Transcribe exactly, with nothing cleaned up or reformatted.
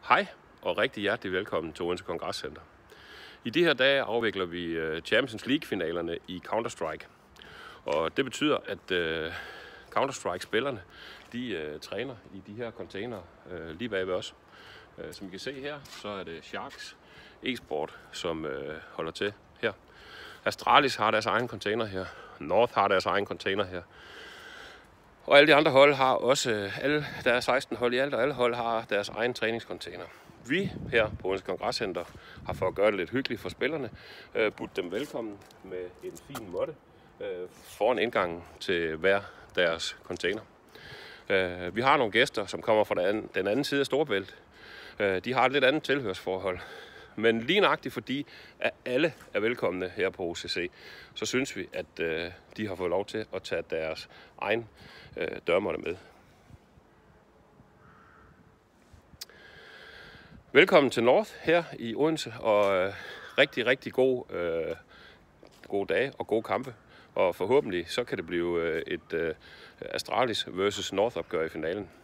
Hej og rigtig hjertelig velkommen til Odense Kongresscenter. I de her dage afvikler vi Champions League-finalerne i Counter-Strike. Og det betyder, at uh, Counter-Strike-spillerne de uh, træner i de her container uh, lige bag ved os. Uh, som I kan se her, så er det Sharks e-sport, som uh, holder til her. Astralis har deres egen container her. North har deres egen container her. Og alle de andre hold har også, alle, der er seksten hold i alt, og alle hold har deres egen træningscontainer. Vi her på Odense Kongresscenter har for at gøre det lidt hyggeligt for spillerne, øh, budt dem velkommen med en fin måtte øh, foran indgangen til hver deres container. Øh, vi har nogle gæster, som kommer fra den anden, den anden side af Storebælt. Øh, de har et lidt andet tilhørsforhold. Men lige nøjagtigt fordi, at alle er velkomne her på O C C, så synes vi, at øh, de har fået lov til at tage deres egen øh, dørmåtte med. Velkommen til North her i Odense, og øh, rigtig, rigtig god, øh, gode dage og gode kampe. Og forhåbentlig så kan det blive øh, et øh, Astralis versus North opgør i finalen.